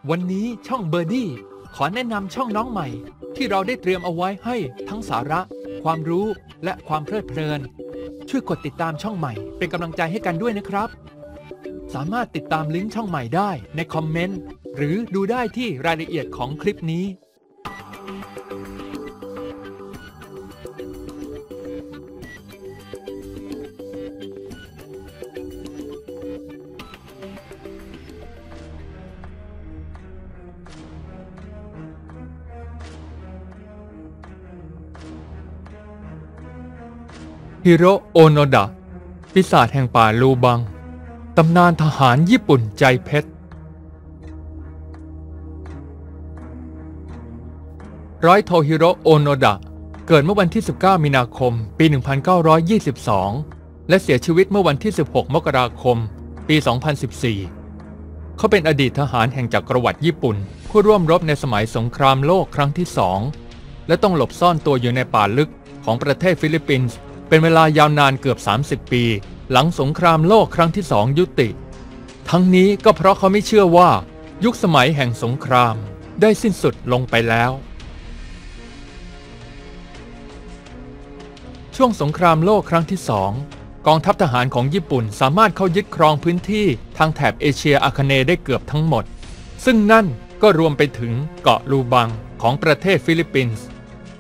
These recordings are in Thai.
วันนี้ช่องเบอร์ดี้ขอแนะนำช่องน้องใหม่ที่เราได้เตรียมเอาไว้ให้ทั้งสาระความรู้และความเพลิดเพลินช่วยกดติดตามช่องใหม่เป็นกำลังใจให้กันด้วยนะครับสามารถติดตามลิงก์ช่องใหม่ได้ในคอมเมนต์หรือดูได้ที่รายละเอียดของคลิปนี้ฮิโรโอโนดะปีศาจแห่งป่าลูบังตำนานทหารญี่ปุ่นใจเพชรร้อยโทฮิโรโอโนดะเกิดเมื่อวันที่19มีนาคมปี1922และเสียชีวิตเมื่อวันที่16มกราคมปี2014เขาเป็นอดีตทหารแห่งจักรวรรดิญี่ปุ่นผู้ร่วมรบในสมัยสงครามโลกครั้งที่2และต้องหลบซ่อนตัวอยู่ในป่าลึกของประเทศฟิลิปปินส์เป็นเวลายาวนานเกือบ30ปีหลังสงครามโลกครั้งที่2ยุติทั้งนี้ก็เพราะเขาไม่เชื่อว่ายุคสมัยแห่งสงครามได้สิ้นสุดลงไปแล้วช่วงสงครามโลกครั้งที่2กองทัพทหารของญี่ปุ่นสามารถเข้ายึดครองพื้นที่ทางแถบเอเชียอาคเนย์ได้เกือบทั้งหมดซึ่งนั่นก็รวมไปถึงเกาะลูบังของประเทศฟิลิปปินส์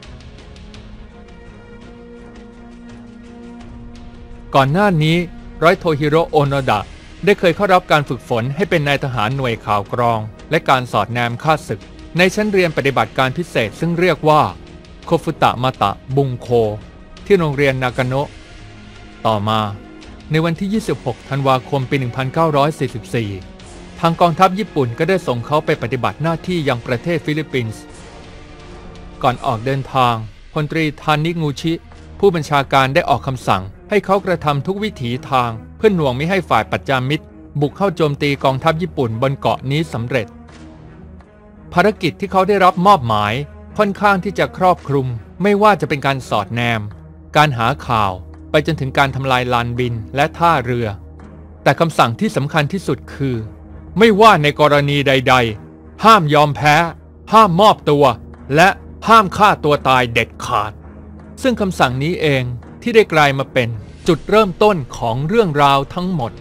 ก่อนหน้านี้ร้อยโทฮิโรโอโนดะได้เคยเข้ารับการฝึกฝนให้เป็นนายทหารหน่วยข่าวกรองและการสอดแนมข้าศึกในชั้นเรียนปฏิบัติการพิเศษซึ่งเรียกว่าโคฟุตะมาตะบุงโคที่โรงเรียนนากาโนะต่อมาในวันที่26ธันวาคมปี1944ทางกองทัพญี่ปุ่นก็ได้ส่งเขาไปปฏิบัติหน้าที่ยังประเทศฟิลิปปินส์ก่อนออกเดินทางพลตรีทานิงูชิผู้บัญชาการได้ออกคำสั่งให้เขากระทำทุกวิถีทางเพื่อหน่วงไม่ให้ฝ่ายปัจจามิตรบุกเข้าโจมตีกองทัพญี่ปุ่นบนเกาะนี้สำเร็จภารกิจที่เขาได้รับมอบหมายค่อนข้างที่จะครอบคลุมไม่ว่าจะเป็นการสอดแนมการหาข่าวไปจนถึงการทำลายลานบินและท่าเรือแต่คำสั่งที่สำคัญที่สุดคือไม่ว่าในกรณีใดๆห้ามยอมแพ้ห้ามมอบตัวและห้ามฆ่าตัวตายเด็ดขาดซึ่งคำสั่งนี้เองที่ได้กลายมาเป็นจุดเริ่มต้นของเรื่องราวทั้งหมด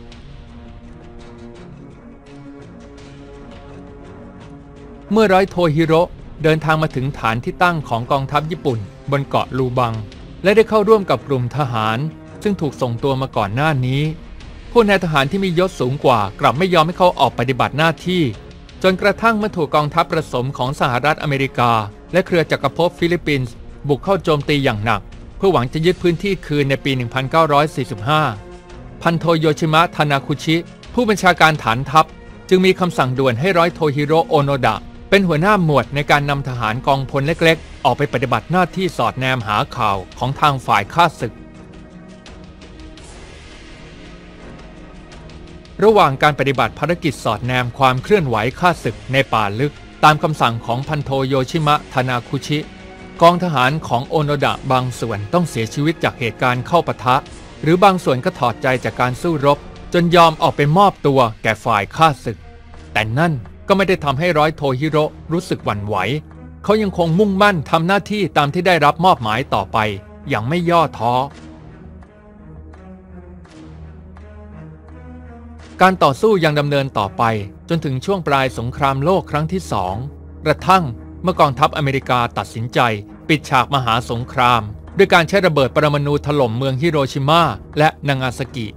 เมื่อร้อยโทฮิโร่เดินทางมาถึงฐานที่ตั้งของกองทัพญี่ปุ่นบนเกาะลูบังและได้เข้าร่วมกับกลุ่มทหารซึ่งถูกส่งตัวมาก่อนหน้านี้ผู้นายทหารที่มียศสูงกว่ากลับไม่ยอมให้เขาออกปฏิบัติหน้าที่จนกระทั่งเมื่อถูกกองทัพผสมของสหรัฐอเมริกาและเครือจักรภพฟิลิปปินส์บุกเข้าโจมตีอย่างหนักเพื่อหวังจะยึดพื้นที่คืนในปี 1945 พันโทโยชิมะ ทานาคุชิผู้บัญชาการฐานทัพจึงมีคำสั่งด่วนให้ร้อยโทฮิโรโอโนดะเป็นหัวหน้าหมวดในการนำทหารกองพลเล็กๆออกไปปฏิบัติหน้าที่สอดแนมหาข่าวของทางฝ่ายข้าศึกระหว่างการปฏิบัติภารกิจสอดแนมความเคลื่อนไหวข้าศึกในป่าลึกตามคำสั่งของพันโทโยชิมะ ทานาคุชิกองทหารของโอโนดะบางส่วนต้องเสียชีวิตจากเหตุการณ์เข้าปะทะหรือบางส่วนก็ถอดใจจากการสู้รบจนยอมออกไปมอบตัวแก่ฝ่ายข้าศึกแต่นั่นก็ไม่ได้ทำให้ร้อยโทฮิโร่รู้สึกหวั่นไหวเขายังคงมุ่งมั่นทำหน้าที่ตามที่ได้รับมอบหมายต่อไปอย่างไม่ย่อท้อการต่อสู้ยังดำเนินต่อไปจนถึงช่วงปลายสงครามโลกครั้งที่2กระทั่งเมื่อกองทัพอเมริกาตัดสินใจปิดฉากมหาสงครามด้วยการใช้ระเบิดปรมาณูถล่มเมืองฮิโรชิมาและนางาซากิ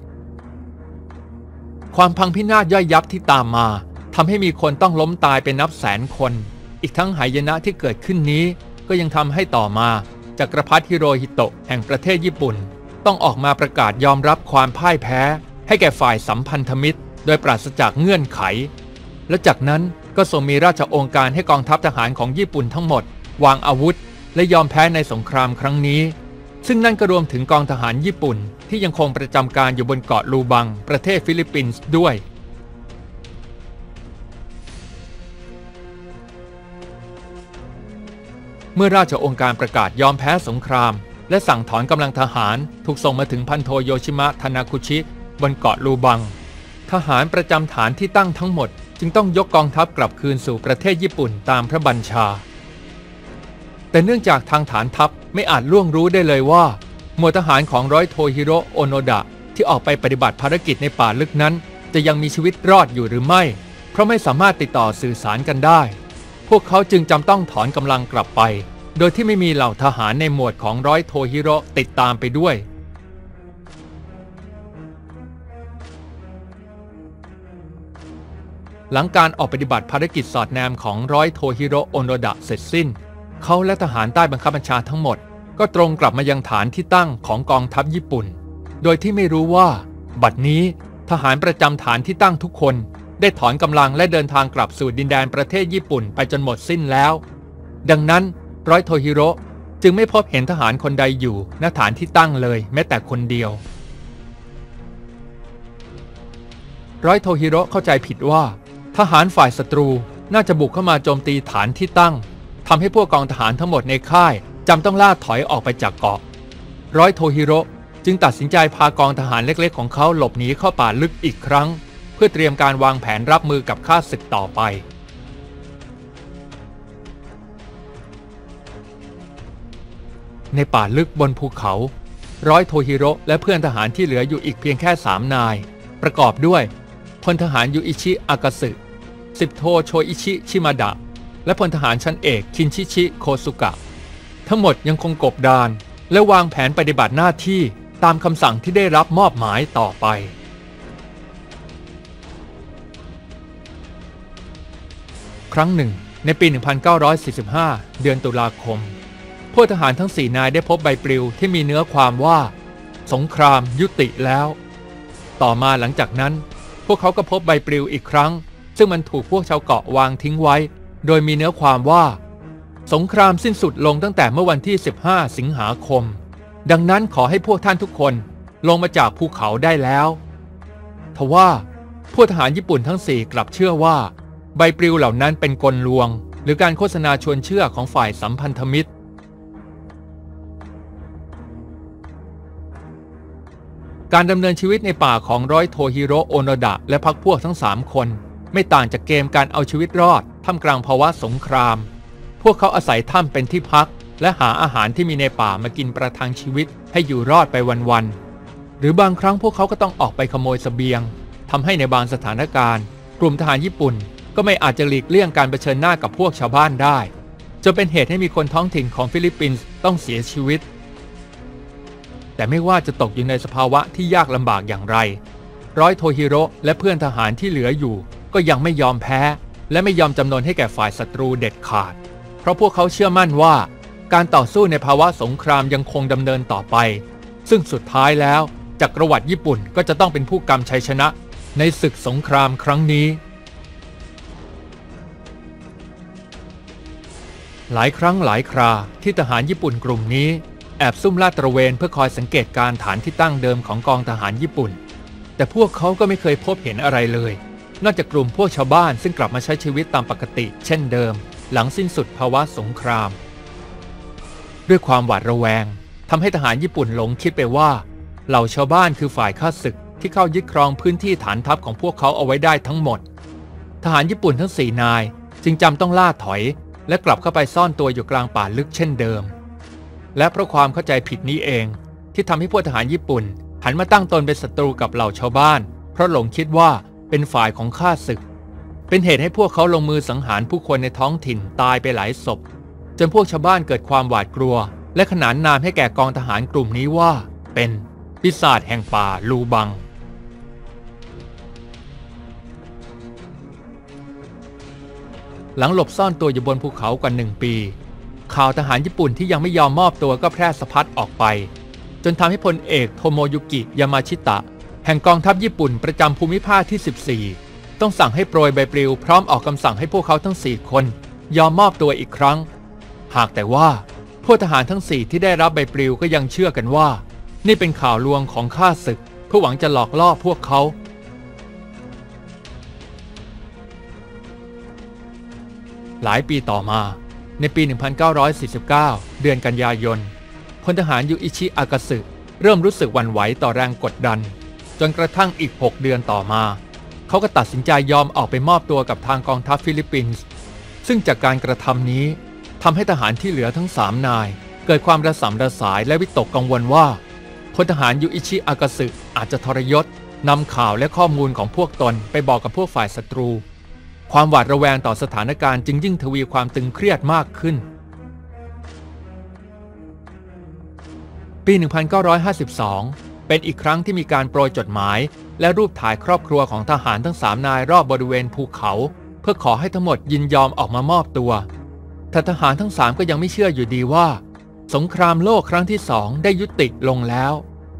ความพังพินาศย่อยยับที่ตามมาทำให้มีคนต้องล้มตายเป็นนับแสนคนอีกทั้งหายนะที่เกิดขึ้นนี้ก็ยังทำให้ต่อมาจักรพรรดิฮิโรฮิโตะแห่งประเทศญี่ปุ่นต้องออกมาประกาศยอมรับความพ่ายแพ้ให้แก่ฝ่ายสัมพันธมิตรโดยปราศจากเงื่อนไขและจากนั้นก็ทรงมีราชองค์การให้กองทัพทหารของญี่ปุ่นทั้งหมดวางอาวุธและยอมแพ้ในสงครามครั้งนี้ซึ่งนั่นก็รวมถึงกองทหารญี่ปุ่นที่ยังคงประจำการอยู่บนเกาะลูบังประเทศฟิลิปปินส์ด้วยเมื่อราชองค์การประกาศยอมแพ้สงครามและสั่งถอนกำลังทหารถูกส่งมาถึงพันโทโยชิมะ ทานาคุชิบนเกาะลูบังทหารประจำฐานที่ตั้งทั้งหมดจึงต้องยกกองทัพกลับคืนสู่ประเทศญี่ปุ่นตามพระบัญชาแต่เนื่องจากทางฐานทัพไม่อาจล่วงรู้ได้เลยว่าหมวดทหารของร้อยโทฮิโร่โอโนดะที่ออกไปปฏิบัติภารกิจในป่าลึกนั้นจะยังมีชีวิตรอดอยู่หรือไม่เพราะไม่สามารถติดต่อสื่อสารกันได้พวกเขาจึงจำต้องถอนกำลังกลับไปโดยที่ไม่มีเหล่าทหารในหมวดของร้อยโทฮิโร่ติดตามไปด้วยหลังการออกปฏิบัติภารกิจสอดแนมของร้อยโทฮิโร่โอโนดะเสร็จสิ้นเขาและทหารใต้บังคับบัญชาทั้งหมดก็ตรงกลับมายังฐานที่ตั้งของกองทัพญี่ปุ่นโดยที่ไม่รู้ว่าบัดนี้ทหารประจำฐานที่ตั้งทุกคนได้ถอนกำลังและเดินทางกลับสู่ดินแดนประเทศญี่ปุ่นไปจนหมดสิ้นแล้วดังนั้นร้อยโทฮิโร่จึงไม่พบเห็นทหารคนใดอยู่ณฐานที่ตั้งเลยแม้แต่คนเดียวร้อยโทฮิโร่เข้าใจผิดว่าทหารฝ่ายศัตรูน่าจะบุกเข้ามาโจมตีฐานที่ตั้งทำให้พวกกองทหารทั้งหมดในค่ายจำต้องล่าถอยออกไปจากเกาะร้อยโทฮิโร่จึงตัดสินใจพากองทหารเล็กๆของเขาหลบหนีเข้าป่าลึกอีกครั้งเพื่อเตรียมการวางแผนรับมือกับข้าศึกต่อไปในป่าลึกบนภูเขาร้อยโทฮิโร่และเพื่อนทหารที่เหลืออยู่อีกเพียงแค่3 นายประกอบด้วยพลทหารยูอิชิอากาสึ10 โทโชอิชิชิมาดะและพลทหารชั้นเอกคินชิชิโคซุกะทั้งหมดยังคงกบดานและวางแผนปฏิบัติหน้าที่ตามคำสั่งที่ได้รับมอบหมายต่อไปครั้งหนึ่งในปี 1945 เดือนตุลาคมพวกทหารทั้ง4 นายได้พบใบปลิวที่มีเนื้อความว่าสงครามยุติแล้วต่อมาหลังจากนั้นพวกเขาก็พบใบปลิวอีกครั้งซึ่งมันถูกพวกชาวเกาะวางทิ้งไว้โดยมีเนื้อความว่าสงครามสิ้นสุดลงตั้งแต่เมื่อวันที่15 สิงหาคมดังนั้นขอให้พวกท่านทุกคนลงมาจากภูเขาได้แล้วทว่าพวกทหารญี่ปุ่นทั้ง4กลับเชื่อว่าใบปลิวเหล่านั้นเป็นกลลวงหรือการโฆษณาชวนเชื่อของฝ่ายสัมพันธมิตรการดำเนินชีวิตในป่าของร้อยโทฮิโร่โอโนดะและพรรคพวกทั้ง3 คนไม่ต่างจากเกมการเอาชีวิตรอดท่ามกลางภาวะสงครามพวกเขาอาศัยถ้ำเป็นที่พักและหาอาหารที่มีในป่ามากินประทังชีวิตให้อยู่รอดไปวันๆหรือบางครั้งพวกเขาก็ต้องออกไปขโมยเสบียงทำให้ในบางสถานการณ์กลุ่มทหารญี่ปุ่นก็ไม่อาจจะหลีกเลี่ยงการเผชิญหน้ากับพวกชาวบ้านได้จนเป็นเหตุให้มีคนท้องถิ่นของฟิลิปปินส์ต้องเสียชีวิตแต่ไม่ว่าจะตกอยู่ในสภาวะที่ยากลำบากอย่างไรร้อยโทฮิโร่และเพื่อนทหารที่เหลืออยู่ก็ยังไม่ยอมแพ้และไม่ยอมจำนนให้แก่ฝ่ายศัตรูเด็ดขาดเพราะพวกเขาเชื่อมั่นว่าการต่อสู้ในภาวะสงครามยังคงดำเนินต่อไปซึ่งสุดท้ายแล้วจักรวรรดิญี่ปุ่นก็จะต้องเป็นผู้กำชัยชนะในศึกสงครามครั้งนี้หลายครั้งหลายคราที่ทหารญี่ปุ่นกลุ่มนี้แอบซุ่มลาดตระเวนเพื่อคอยสังเกตการฐานที่ตั้งเดิมของกองทหารญี่ปุ่นแต่พวกเขาก็ไม่เคยพบเห็นอะไรเลยนอกจากกลุ่มพวกชาวบ้านซึ่งกลับมาใช้ชีวิตตามปกติเช่นเดิมหลังสิ้นสุดภาวะสงครามด้วยความหวาดระแวงทำให้ทหารญี่ปุ่นหลงคิดไปว่าเหล่าชาวบ้านคือฝ่ายข้าศึกที่เข้ายึดครองพื้นที่ฐานทัพของพวกเขาเอาไว้ได้ทั้งหมดทหารญี่ปุ่นทั้ง4 นายจึงจำต้องล่าถอยและกลับเข้าไปซ่อนตัวอยู่กลางป่าลึกเช่นเดิมและเพราะความเข้าใจผิดนี้เองที่ทำให้พวกทหารญี่ปุ่นหันมาตั้งตนเป็นศัตรูกับเหล่าชาวบ้านเพราะหลงคิดว่าเป็นฝ่ายของข้าศึกเป็นเหตุให้พวกเขาลงมือสังหารผู้คนในท้องถิ่นตายไปหลายศพจนพวกชาวบ้านเกิดความหวาดกลัวและขนานนามให้แก่กองทหารกลุ่มนี้ว่าเป็นปีศาจแห่งป่าลูบังหลังหลบซ่อนตัวอยู่บนภูเขากว่า1 ปีข่าวทหารญี่ปุ่นที่ยังไม่ยอมมอบตัวก็แพร่สะพัดออกไปจนทำให้พลเอกโทโมยุกิยามาชิตะแห่งกองทัพญี่ปุ่นประจำภูมิภาคที่14ต้องสั่งให้โปรยใบปลิวพร้อมออกคำสั่งให้พวกเขาทั้ง4 คนยอมมอบตัวอีกครั้งหากแต่ว่าพวกทหารทั้ง4ที่ได้รับใบปลิวก็ยังเชื่อกันว่านี่เป็นข่าวลวงของข้าศึกเพื่อหวังจะหลอกล่อพวกเขาหลายปีต่อมาในปี 1949 เดือนกันยายนพลทหารยูอิชิอากาสึเริ่มรู้สึกหวั่นไหวต่อแรงกดดันจนกระทั่งอีก6 เดือนต่อมาเขาก็ตัดสินใจยอมออกไปมอบตัวกับทางกองทัพฟิลิปปินส์ซึ่งจากการกระทำนี้ทำให้ทหารที่เหลือทั้ง3นายเกิดความระสำระสายและวิตกกังวลว่าพลทหารยูอิชิอากาสึอาจจะทรยศนำข่าวและข้อมูลของพวกตนไปบอกกับพวกฝ่ายศัตรูความหวาดระแวงต่อสถานการณ์จึงยิ่งทวีความตึงเครียดมากขึ้นปี 1952 เป็นอีกครั้งที่มีการโปรยจดหมายและรูปถ่ายครอบครัวของทหารทั้ง3นายรอบบริเวณภูเขาเพื่อขอให้ทั้งหมดยินยอมออกมามอบตัวแต่ทหารทั้ง3ก็ยังไม่เชื่ออยู่ดีว่าสงครามโลกครั้งที่2ได้ยุติลงแล้ว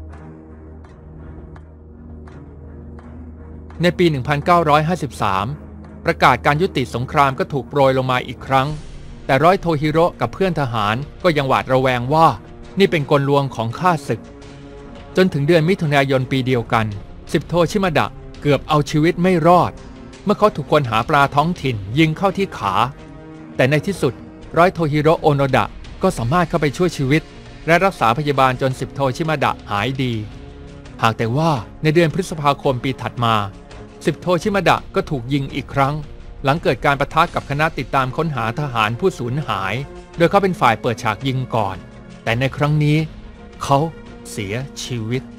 ในปี 1953 ประกาศการยุติสงครามก็ถูกโปรยลงมาอีกครั้งแต่ร้อยโทฮิโร่กับเพื่อนทหารก็ยังหวาดระแวงว่านี่เป็นกลลวงของข้าศึกจนถึงเดือนมิถุนายนปีเดียวกัน10โทชิมาดะเกือบเอาชีวิตไม่รอดเมื่อเขาถูกคนหาปลาท้องถิ่นยิงเข้าที่ขาแต่ในที่สุดร้อยโทฮิโร่โอโนดะก็สามารถเข้าไปช่วยชีวิตและรักษาพยาบาลจน10โทชิมาดะหายดีหากแต่ว่าในเดือนพฤษภาคมปีถัดมา10โทชิมาดะก็ถูกยิงอีกครั้งหลังเกิดการปะทะกับคณะติดตามค้นหาทหารผู้สูญหายโดยเขาเป็นฝ่ายเปิดฉากยิงก่อนแต่ในครั้งนี้เขาเสียชีวิต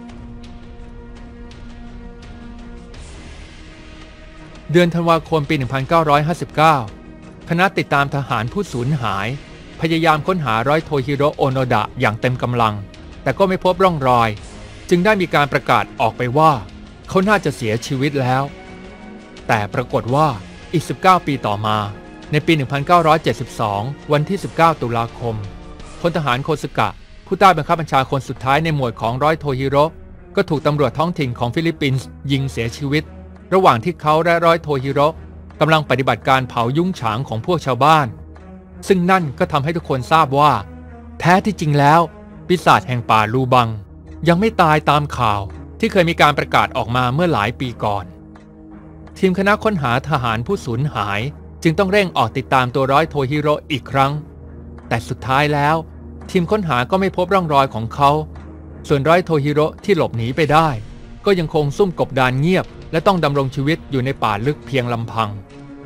เดือนธันวาคมปี 1959 คณะติดตามทหารผู้สูญหายพยายามค้นหาร้อยโทฮิโร่โอโนดะอย่างเต็มกำลังแต่ก็ไม่พบร่องรอยจึงได้มีการประกาศออกไปว่าเขาน่าจะเสียชีวิตแล้วแต่ปรากฏว่าอีก19ปีต่อมาในปี 1972 วันที่19ตุลาคมพลทหารโคสึกะผู้ใต้บังคับบัญชาคนสุดท้ายในหมวดของร้อยโทฮิโร่ก็ถูกตำรวจท้องถิ่นของฟิลิปปินส์ยิงเสียชีวิตระหว่างที่เขาและร้อยโทฮิโร่กำลังปฏิบัติการเผายุ้งฉางของพวกชาวบ้านซึ่งนั่นก็ทำให้ทุกคนทราบว่าแท้ที่จริงแล้วปีศาจแห่งป่าลูบังยังไม่ตายตามข่าวที่เคยมีการประกาศออกมาเมื่อหลายปีก่อนทีมคณะค้นหาทหารผู้สูญหายจึงต้องเร่งออกติดตามตัวร้อยโทฮิโร่อีกครั้งแต่สุดท้ายแล้วทีมค้นหาก็ไม่พบร่องรอยของเขาส่วนร้อยโทฮิโร่ที่หลบหนีไปได้ก็ยังคงซุ่มกบดานเงียบและต้องดำรงชีวิตอยู่ในป่าลึกเพียงลำพัง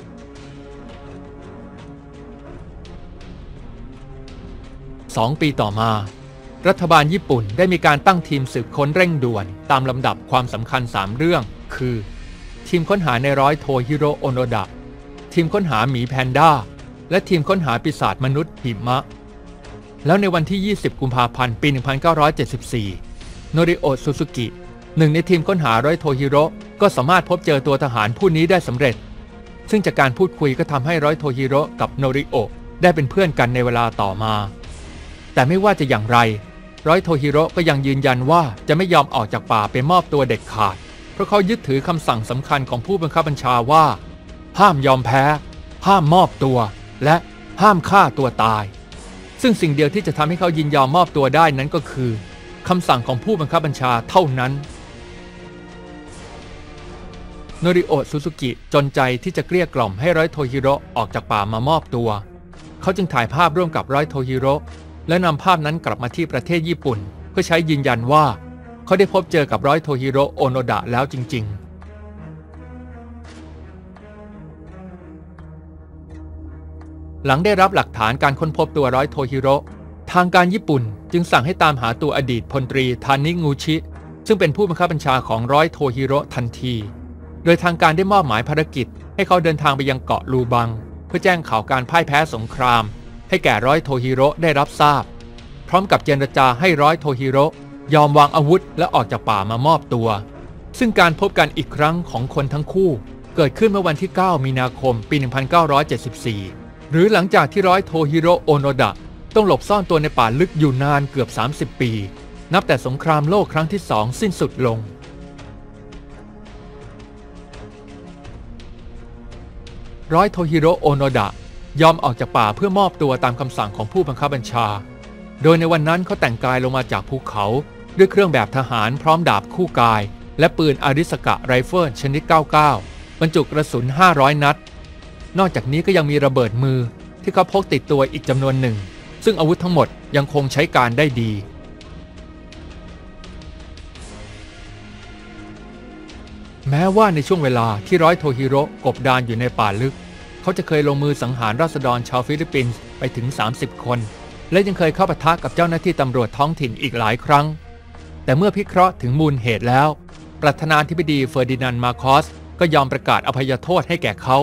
2 ปีต่อมารัฐบาลญี่ปุ่นได้มีการตั้งทีมสืบค้นเร่งด่วนตามลำดับความสำคัญ3เรื่องคือทีมค้นหาในร้อยโทฮิโร่โอโนดะทีมค้นหาหมีแพนด้าและทีมค้นหาปีศาจมนุษย์หิมะแล้วในวันที่20กุมภาพันธ์ปี 1974 โนริโอะซูซูกิหนึ่งในทีมค้นหาร้อยโทฮิโร่ก็สามารถพบเจอตัวทหารผู้นี้ได้สำเร็จซึ่งจากการพูดคุยก็ทำให้ร้อยโทฮิโร่กับโนริโอะได้เป็นเพื่อนกันในเวลาต่อมาแต่ไม่ว่าจะอย่างไรร้อยโทฮิโร่ก็ยังยืนยันว่าจะไม่ยอมออกจากป่าไปมอบตัวเด็ดขาดเพราะเขายึดถือคำสั่งสำคัญของผู้บังคับบัญชาว่าห้ามยอมแพ้ห้ามมอบตัวและห้ามฆ่าตัวตายซึ่งสิ่งเดียวที่จะทำให้เขายินยอมมอบตัวได้นั้นก็คือคำสั่งของผู้บังคับบัญชาเท่านั้นโนริโอะซูซูกิจนใจที่จะเกลี้ยกล่อมให้ร้อยโทฮิโร่ออกจากป่ามามอบตัวเขาจึงถ่ายภาพร่วมกับร้อยโทฮิโร่และนำภาพนั้นกลับมาที่ประเทศญี่ปุ่นเพื่อใช้ยืนยันว่าเขาได้พบเจอกับร้อยโทฮิโร่โอโนดะแล้วจริงๆหลังได้รับหลักฐานการค้นพบตัวร้อยโทฮิโร่ทางการญี่ปุ่นจึงสั่งให้ตามหาตัวอดีตพลตรีทานิงูชิซึ่งเป็นผู้บังคับบัญชาของร้อยโทฮิโร่ทันทีโดยทางการได้มอบหมายภารกิจให้เขาเดินทางไปยังเกาะลูบังเพื่อแจ้งข่าวการพ่ายแพ้สงครามให้แก่ร้อยโทฮิโร่ได้รับทราบพร้อมกับเจรจาให้ร้อยโทฮิโร่ยอมวางอาวุธและออกจากป่ามามอบตัวซึ่งการพบกันอีกครั้งของคนทั้งคู่เกิดขึ้นเมื่อวันที่9มีนาคมปี 1974 หรือหลังจากที่ร้อยโทฮิโร่โอโนดะต้องหลบซ่อนตัวในป่าลึกอยู่นานเกือบ30 ปีนับแต่สงครามโลกครั้งที่2สิ้นสุดลงร้อยโทฮิโร่โอโนดะยอมออกจากป่าเพื่อมอบตัวตามคำสั่งของผู้บังคับบัญชาโดยในวันนั้นเขาแต่งกายลงมาจากภูเขาด้วยเครื่องแบบทหารพร้อมดาบคู่กายและปืนอาริสกะไรเฟิลชนิด 99 บรรจุกระสุน500 นัดนอกจากนี้ก็ยังมีระเบิดมือที่เขาพกติดตัวอีกจำนวนหนึ่งซึ่งอาวุธทั้งหมดยังคงใช้การได้ดีแม้ว่าในช่วงเวลาที่ร้อยโทฮิโร่กบดานอยู่ในป่าลึกเขาจะเคยลงมือสังหารราษฎรชาวฟิลิปปินส์ไปถึง30 คนและยังเคยเข้าปะทะกับเจ้าหน้าที่ตำรวจท้องถิ่นอีกหลายครั้งแต่เมื่อพิเคราะห์ถึงมูลเหตุแล้วประธานาธิบดีเฟอร์ดินานด์มาโคสก็ยอมประกาศอภัยโทษให้แก่เขา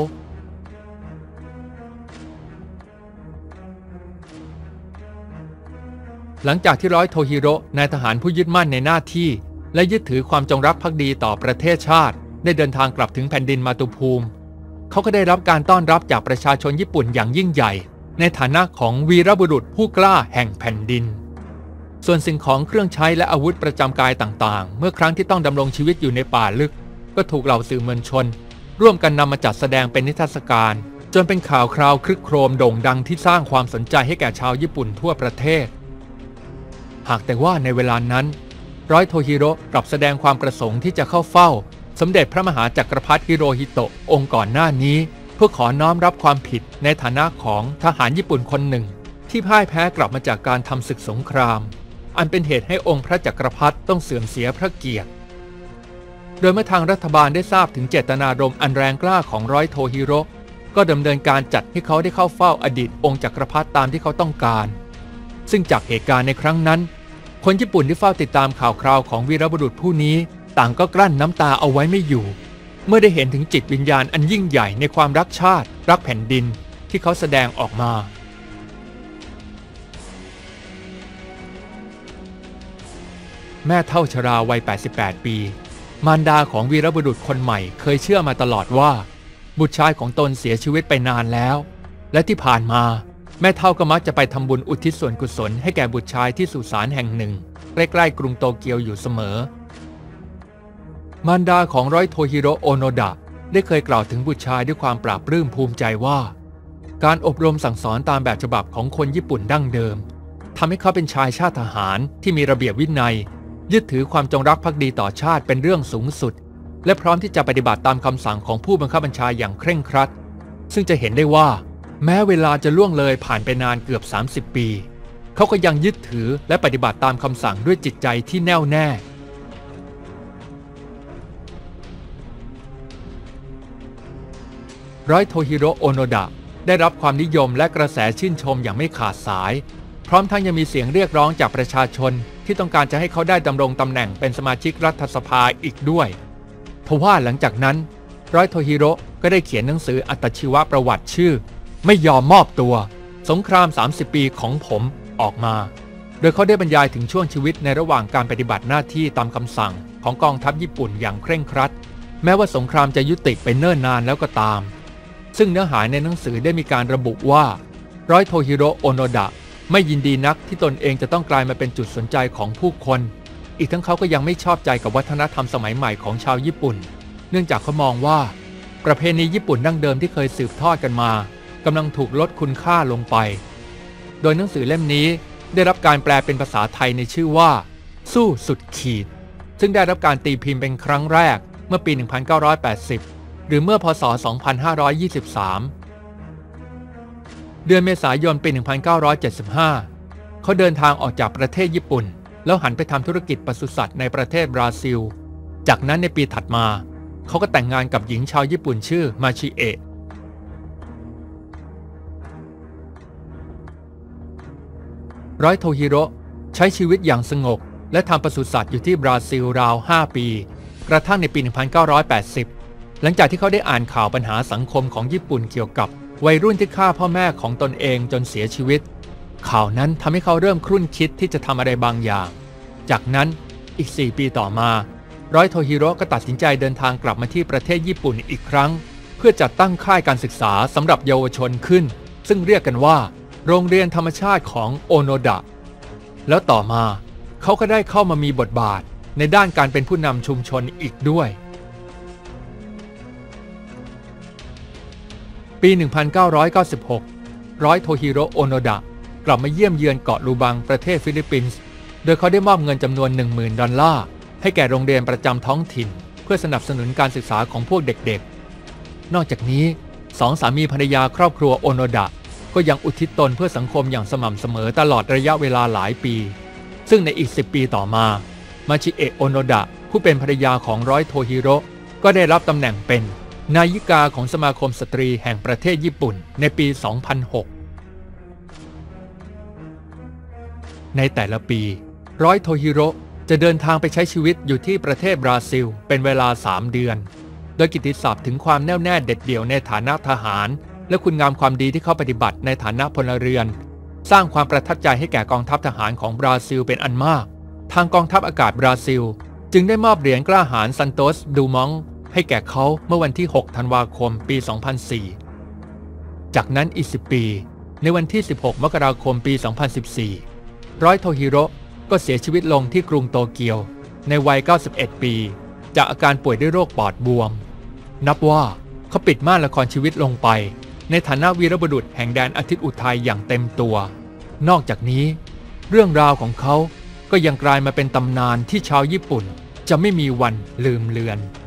หลังจากที่ร้อยโทฮิโร่นายทหารผู้ยึดมั่นในหน้าที่และยึดถือความจงรักภักดีต่อประเทศชาติได้เดินทางกลับถึงแผ่นดินมาตุภูมิเขาก็ได้รับการต้อนรับจากประชาชนญี่ปุ่นอย่างยิ่งใหญ่ในฐานะของวีรบุรุษผู้กล้าแห่งแผ่นดินส่วนสิ่งของเครื่องใช้และอาวุธประจำกายต่างๆเมื่อครั้งที่ต้องดำรงชีวิตอยู่ในป่าลึกก็ถูกเหล่าสื่อมวลชนร่วมกันนำมาจัดแสดงเป็นนิทรรศการจนเป็นข่าวคราวครึกโครมโด่งดังที่สร้างความสนใจให้แก่ชาวญี่ปุ่นทั่วประเทศหากแต่ว่าในเวลานั้นร้อยโทฮิโร่กลับแสดงความประสงค์ที่จะเข้าเฝ้าสมเด็จพระมหาจักรพรรดิฮิโรฮิโตะองค์ก่อนหน้านี้เพื่อขอน้อมรับความผิดในฐานะของทหารญี่ปุ่นคนหนึ่งที่พ่ายแพ้กลับมาจากการทำศึกสงครามอันเป็นเหตุให้องค์พระจักรพรรดิต้องเสื่อมเสียพระเกียรติโดยเมื่อทางรัฐบาลได้ทราบถึงเจตนารมณ์อันแรงกล้าของร้อยโทฮิโร่ก็ดำเนินการจัดให้เขาได้เข้าเฝ้าอดีตองค์จักรพรรดิตามที่เขาต้องการซึ่งจากเหตุการณ์ในครั้งนั้นคนญี่ปุ่นที่เฝ้าติดตามข่าวคราวของวีรบุรุษผู้นี้ต่างก็กลั้นน้ำตาเอาไว้ไม่อยู่เมื่อได้เห็นถึงจิตวิญญาณอันยิ่งใหญ่ในความรักชาติรักแผ่นดินที่เขาแสดงออกมาแม่เฒ่าชราวัย88 ปีมารดาของวีรบุรุษคนใหม่เคยเชื่อมาตลอดว่าบุตรชายของตนเสียชีวิตไปนานแล้วและที่ผ่านมาแม่เฒ่าก็มักจะไปทำบุญอุทิศส่วนกุศลให้แก่บุตรชายที่สุสานแห่งหนึ่งใกล้ๆกรุงโตเกียวอยู่เสมอมารดาของร้อยโทฮิโร่โอโนดะได้เคยกล่าวถึงบุตรชายด้วยความปราบปลื้มภูมิใจว่าการอบรมสั่งสอนตามแบบฉบับของคนญี่ปุ่นดั้งเดิมทำให้เขาเป็นชายชาติทหารที่มีระเบียบวินัยยึดถือความจงรักภักดีต่อชาติเป็นเรื่องสูงสุดและพร้อมที่จะปฏิบัติตามคำสั่งของผู้บังคับบัญชาอย่างเคร่งครัดซึ่งจะเห็นได้ว่าแม้เวลาจะล่วงเลยผ่านไปนานเกือบ30 ปีเขาก็ยังยึดถือและปฏิบัติตามคำสั่งด้วยจิตใจที่แน่วแน่ร้อยโทฮิโร่โอโนดะได้รับความนิยมและกระแสชื่นชมอย่างไม่ขาดสายพร้อมทั้งยังมีเสียงเรียกร้องจากประชาชนที่ต้องการจะให้เขาได้ดำรงตำแหน่งเป็นสมาชิกรัฐสภาอีกด้วยทว่าหลังจากนั้นร้อยโทฮิโร่ก็ได้เขียนหนังสืออัตชีวประวัติชื่อไม่ยอมมอบตัวสงคราม30 ปีของผมออกมาโดยเขาได้บรรยายถึงช่วงชีวิตในระหว่างการปฏิบัติหน้าที่ตามคำสั่งของกองทัพญี่ปุ่นอย่างเคร่งครัดแม้ว่าสงครามจะยุติไปเนิ่นนานแล้วก็ตามซึ่งเนื้อหาในหนังสือได้มีการระบุว่าร้อยโทฮิโร่โอโนดะไม่ยินดีนักที่ตนเองจะต้องกลายมาเป็นจุดสนใจของผู้คนอีกทั้งเขาก็ยังไม่ชอบใจกับวัฒนธรรมสมัยใหม่ของชาวญี่ปุ่นเนื่องจากเขามองว่าประเพณีญี่ปุ่นดั้งเดิมที่เคยสืบทอดกันมากำลังถูกลดคุณค่าลงไปโดยหนังสือเล่มนี้ได้รับการแปลเป็นภาษาไทยในชื่อว่าสู้สุดขีดซึ่งได้รับการตีพิมพ์เป็นครั้งแรกเมื่อปี 1980 หรือเมื่อพ.ศ. 2523 เดือนเมษายนปี 1975 เขาเดินทางออกจากประเทศญี่ปุ่นแล้วหันไปทำธุรกิจปศุสัตว์ในประเทศบราซิลจากนั้นในปีถัดมาเขาก็แต่งงานกับหญิงชาวญี่ปุ่นชื่อมาชิเอะร้อยโทฮิโร่ใช้ชีวิตอย่างสงบและทำปศุสัตว์อยู่ที่บราซิลราว 5 ปีกระทั่งในปี 1980 หลังจากที่เขาได้อ่านข่าวปัญหาสังคมของญี่ปุ่นเกี่ยวกับวัยรุ่นที่ฆ่าพ่อแม่ของตนเองจนเสียชีวิตข่าวนั้นทำให้เขาเริ่มครุ่นคิดที่จะทำอะไรบางอย่างจากนั้นอีก 4 ปีต่อมาร้อยโทฮิโร่ก็ตัดสินใจเดินทางกลับมาที่ประเทศญี่ปุ่นอีกครั้งเพื่อจัดตั้งค่ายการศึกษาสำหรับเยาวชนขึ้นซึ่งเรียกกันว่าโรงเรียนธรรมชาติของโอโนดะแล้วต่อมาเขาก็ได้เข้ามามีบทบาทในด้านการเป็นผู้นำชุมชนอีกด้วยปี 1996 ร้อยโทฮิโร่โอโนดะกลับมาเยี่ยมเยือนเกาะลูบังประเทศฟิลิปปินส์โดยเขาได้มอบเงินจำนวน 10,000 ดอลลาร์ให้แก่โรงเรียนประจำท้องถิ่นเพื่อสนับสนุนการศึกษาของพวกเด็กๆนอกจากนี้สองสามีภรรยาครอบครัวโอโนดะก็ยังอุทิศตนเพื่อสังคมอย่างสม่ำเสมอตลอดระยะเวลาหลายปีซึ่งในอีก10 ปีต่อมามาชิเอะโอโนดะผู้เป็นภรรยาของร้อยโทฮิโร่ก็ได้รับตำแหน่งเป็นนายิกาของสมาคมสตรีแห่งประเทศญี่ปุ่นในปี 2006 ในแต่ละปีร้อยโทฮิโร่จะเดินทางไปใช้ชีวิตอยู่ที่ประเทศบราซิลเป็นเวลา 3 เดือน โดยกิตติศัพท์ถึงความแน่วแน่เด็ดเดี่ยวในฐานะทหารและคุณงามความดีที่เขาปฏิบัติในฐานะพลเรือนสร้างความประทับใจให้แก่กองทัพทหารของบราซิลเป็นอันมากทางกองทัพอากาศบราซิลจึงได้มอบเหรียญกล้าหาญซันโตสดูมองให้แก่เขาเมื่อวันที่ 6 ธันวาคม ปี 2004 จากนั้นอีก 10 ปีในวันที่ 16 มกราคม ปี 2014 ร้อยโทฮิโร่ก็เสียชีวิตลงที่กรุงโตเกียวในวัย 91 ปีจากอาการป่วยด้วยโรคปอดบวมนับว่าเขาปิดม่านละครชีวิตลงไปในฐานะวีรบุรุษแห่งแดนอาทิตย์อุทัยอย่างเต็มตัวนอกจากนี้เรื่องราวของเขาก็ยังกลายมาเป็นตำนานที่ชาวญี่ปุ่นจะไม่มีวันลืมเลือน